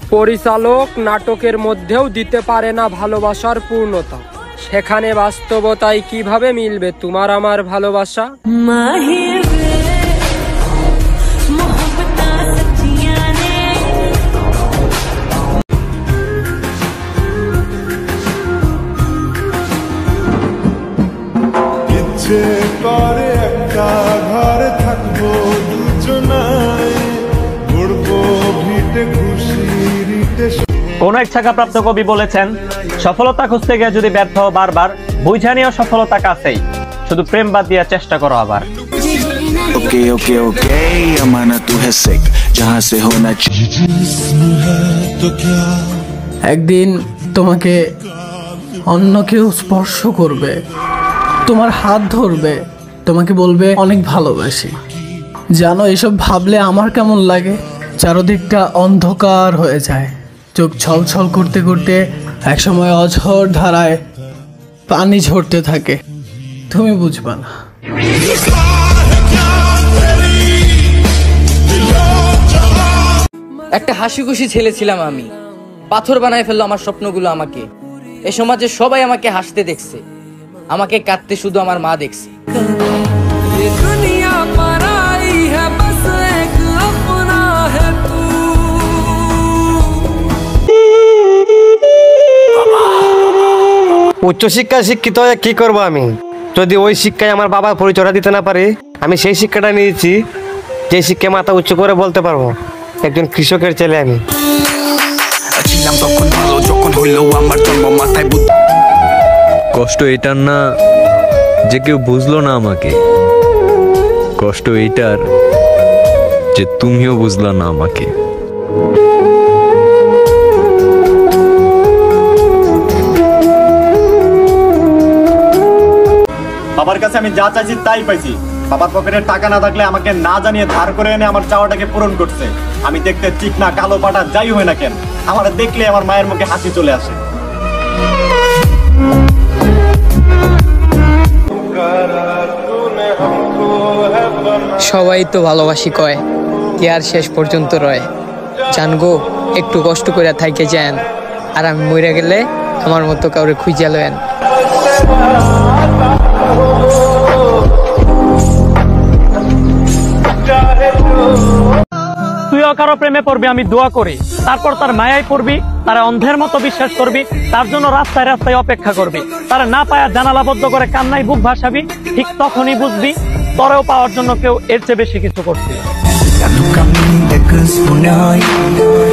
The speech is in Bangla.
পরিচালক নাটকের মধ্যেও দিতে পারে না ভালোবাসার পূর্ণতা, সেখানে বাস্তবতায় কিভাবে মিলবে তোমার আমার ভালোবাসা? ইচ্ছে করে একটা ঘরে থাকবো দুজনায়, ঘুরবো ভিটে খুশি রিটে। কোন এক ছাকাপ্রাপ্ত কবি বলেছেন, সফলতা খুঁজতে গিয়ে যদি ব্যর্থ হও বারবার, বুঝা নিও সফলতা কাছেই, শুধু প্রেম বাদ দিয়ে চেষ্টা করো আবার। ओके ओके ओके अमाना तू है सिक जहां से होना একদিন তোমাকে অন্য কেউ স্পর্শ করবে, তোমার হাত ধরবে, তোমাকে বলবে অনেক ভালোবাসি। জানো এসব ভাবলে আমার কেমন লাগে? চারদিকটা অন্ধকার হয়ে যায়, চোখ ছলছল করতে করতে একসময় অঝোর ধারায় পানি ঝরতে থাকে, তুমি বুঝবা না। একটা হাসি খুশি ছেলে ছিলাম আমি, পাথর বানায় ফেললো আমার স্বপ্নগুলো আমাকে। এ সমাজে সবাই আমাকে হাসতে দেখছে, আমাকে কাঁদতে শুধু আমার মা দেখছে। উচ্চশিক্ষায় শিক্ষিত হয়ে কি করবো আমি, যদি ওই শিক্ষায় আমার বাবার পরিচয়টা দিতে না পারি? আমি সেই শিক্ষাটা নিয়েছি যে শিক্ষায় মাথা উচ্চ করে বলতে পারবো একজন কৃষকের ছেলে আমি। কষ্ট এটার না যে কেউ বুঝলো না আমাকে, কষ্ট এইটার যে তুমিও বুঝলা না আমাকে। বাবার কাছে আমি যা চাইছি তাই পাইছি। বাবার পকেটের টাকা না থাকলে আমাকে না জানিয়ে ধার করে এনে আমার চাওয়াটাকে পূরণ করছে। আমি দেখতে চিকনা কালো পাটা যাই হয় না কেন, আমার দেখলে আমার মায়ের মুখে হাসি চলে আসে। সবাই তো ভালোবাসি কয়, কে আর শেষ পর্যন্ত রয়। জানগো একটু কষ্ট করে থাইকে যান, আর আমি মরে গেলে আমার মতো কাউরে খুঁজে লয়েন। তুইও কারো প্রেমে পড়বি আমি দোয়া করি, তারপর তার মায়ায় পড়বি, তারা অন্ধের মতো বিশ্বাস করবি, তার জন্য রাস্তায় রাস্তায় অপেক্ষা করবি, তারা না পায়া জানালাবদ্ধ করে কান্নায় বুক ভাসাবি। ঠিক তখনই বুঝবি তোরেও পাওয়ার জন্য কেউ এর চেয়ে বেশি কিছু করছে।